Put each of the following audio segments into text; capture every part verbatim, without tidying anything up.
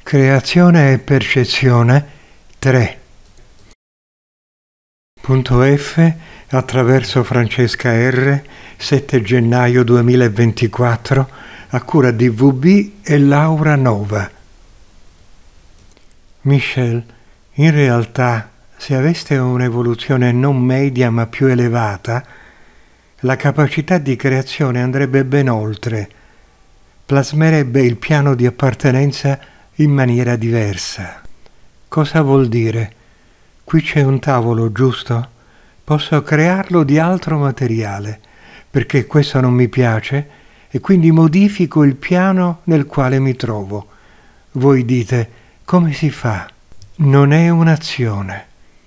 Creazione e percezione tre. Punto F attraverso Francesca R, sette gennaio duemilaventiquattro, a cura di V B e Laura Nova. Michel, in realtà, se aveste un'evoluzione non media ma più elevata, la capacità di creazione andrebbe ben oltre, plasmerebbe il piano di appartenenza in maniera diversa. Cosa vuol dire? Qui c'è un tavolo, giusto? Posso crearlo di altro materiale, perché questo non mi piace e quindi modifico il piano nel quale mi trovo. Voi dite, come si fa? Non è un'azione.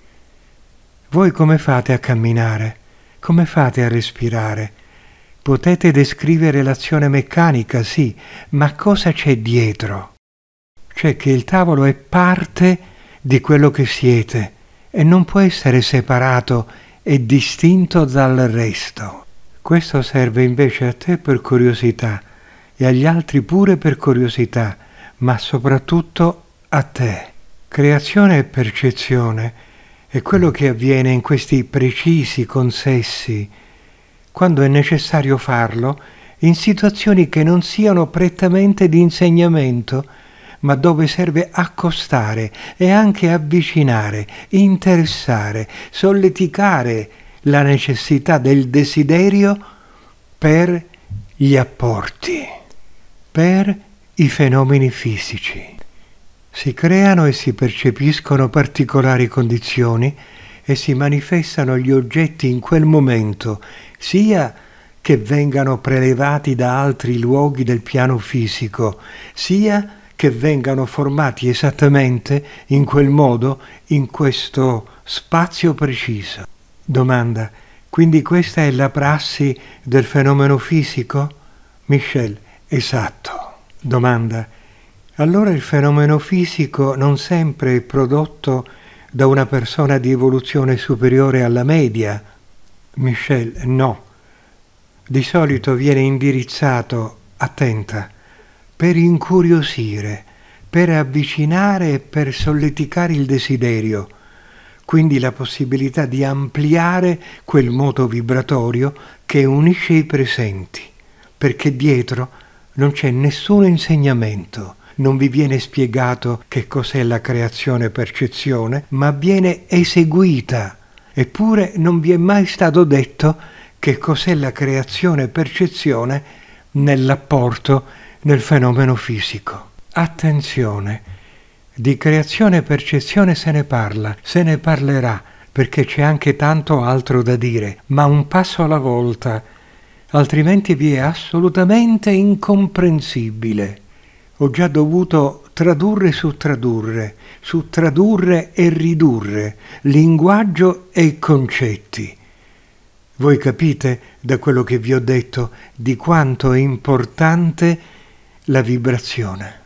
Voi come fate a camminare? Come fate a respirare? Potete descrivere l'azione meccanica, sì, ma cosa c'è dietro? Cioè che il tavolo è parte di quello che siete e non può essere separato e distinto dal resto. Questo serve invece a te per curiosità e agli altri pure per curiosità, ma soprattutto a te. Creazione e percezione è quello che avviene in questi precisi consessi, quando è necessario farlo in situazioni che non siano prettamente di insegnamento, ma dove serve accostare e anche avvicinare, interessare, solleticare la necessità del desiderio per gli apporti, per i fenomeni fisici. Si creano e si percepiscono particolari condizioni e si manifestano gli oggetti in quel momento, sia che vengano prelevati da altri luoghi del piano fisico, sia che vengano formati esattamente in quel modo, in questo spazio preciso. Domanda: quindi questa è la prassi del fenomeno fisico? Michel: esatto. Domanda: allora il fenomeno fisico non sempre è prodotto da una persona di evoluzione superiore alla media? Michel: no. Di solito viene indirizzato, attenta, per incuriosire, per avvicinare e per solleticare il desiderio, quindi la possibilità di ampliare quel moto vibratorio che unisce i presenti, perché dietro non c'è nessun insegnamento, non vi viene spiegato che cos'è la creazione-percezione, ma viene eseguita, eppure non vi è mai stato detto che cos'è la creazione-percezione nell'apporto nel fenomeno fisico. Attenzione, di creazione e percezione se ne parla, se ne parlerà, perché c'è anche tanto altro da dire, ma un passo alla volta, altrimenti vi è assolutamente incomprensibile. Ho già dovuto tradurre su tradurre, su tradurre e ridurre, linguaggio e concetti. Voi capite, da quello che vi ho detto, di quanto è importante la vibrazione.